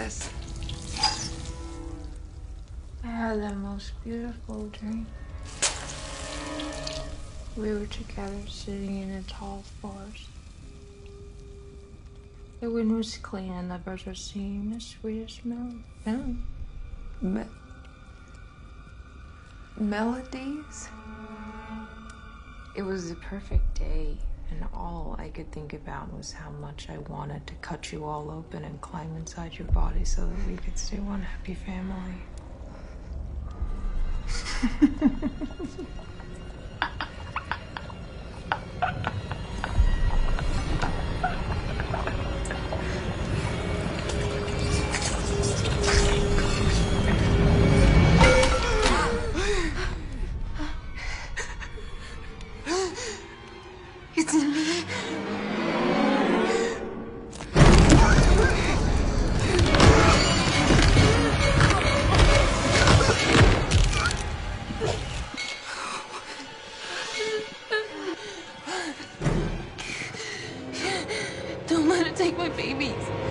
this? I had the most beautiful dream. We were together sitting in a tall forest. The wind was clean and the birds were singing the sweetest melody. Melodies? It was the perfect day, and all I could think about was how much I wanted to cut you all open and climb inside your body so that we could stay one happy family. It's me. Don't let it take my babies.